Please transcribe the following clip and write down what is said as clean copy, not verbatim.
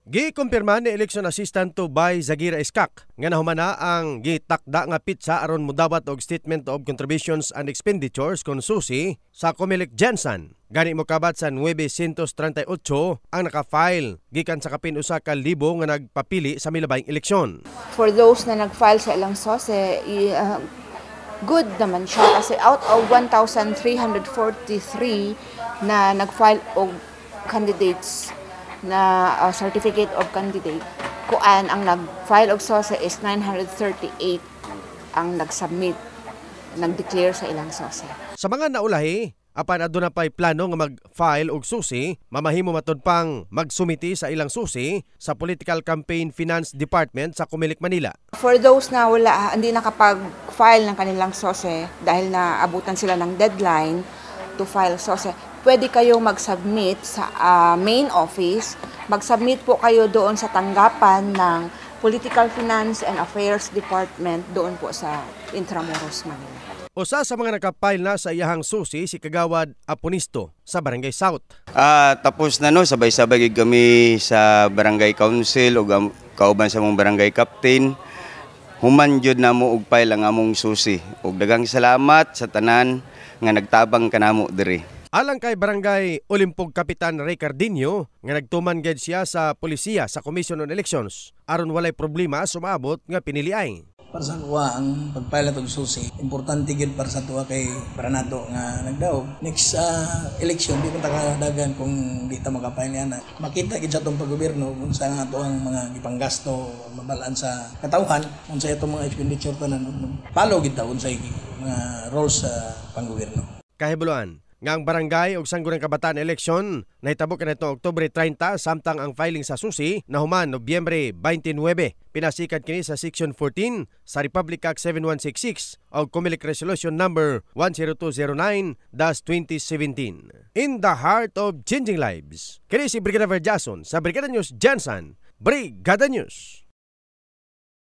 Gikumpirma ni Election Assistant to by Zagira Iskak nga nahumana ang gitakda nga pitsa aron mudawat og Statement of Contributions and Expenditures kon susi sa Comelec Gensan. Gani mo kabat sa 938 ang naka-file gikan sa kapin usa ka libo nga nagpapili sa milabayng eleksyon. For those na nag-file sa ilang sose, good naman siya kasi out of 1,343 na nag-file og candidates na certificate of candidate, kuan ang nag-file og SOSE is 938 ang nag-submit, nag-declare sa ilang SOSE. Sa mga naulahi, apan aduna pay plano nga mag-file og susi, mamahimo matud pang magsumiti sa ilang susi sa Political Campaign Finance Department sa Comelec, Manila. For those na hindi nakapag-file ng kanilang SOSE dahil na abutan sila ng deadline to file SOSE, pwede kayo mag-submit sa main office. Mag-submit po kayo doon sa tanggapan ng Political Finance and Affairs Department doon po sa Intramuros, Manila. Usa sa mga nakapile na sa iyahang susi si Kagawad Aponisto sa Barangay South. Tapos na sabay-sabay kami sa Barangay Council o kauban sa mong Barangay Captain. Human jud namo og file ang among susi. Ug daghang salamat sa tanan nga nagtabang kanamo diri. Alang kay Barangay Olimpog Kapitan Ray Cardinho nga nagtuman gid siya sa polisiya sa Commission on Elections aron walay problema sumabot nga piniliay. Para sa tuwa ang pagpile og susi, importante gid para sa tuwa kay para nato nga nagdaog. Next election di ko takadagan kung di ta makapile niya. Makita gid sa tong paggobyerno kung saan nga to ang mga gipanggasto mabalaan sa katawhan, unsa itong mga expenditure tanan. Follow gid ta unsay mga rules sa panggobyerno. Kahibuluan nga ang barangay ug Sangguniang Kabataan election nahitabo kanitong Oktubre 30 samtang ang filing sa susi nahuman Nobyembre 29. Pinasikat kini sa Section 14 sa Republic Act 7166 o Comelec Resolution number 10209-2017. In the heart of changing lives, kini si Brigada Verjason sa Brigada News Gensan, Brigada News.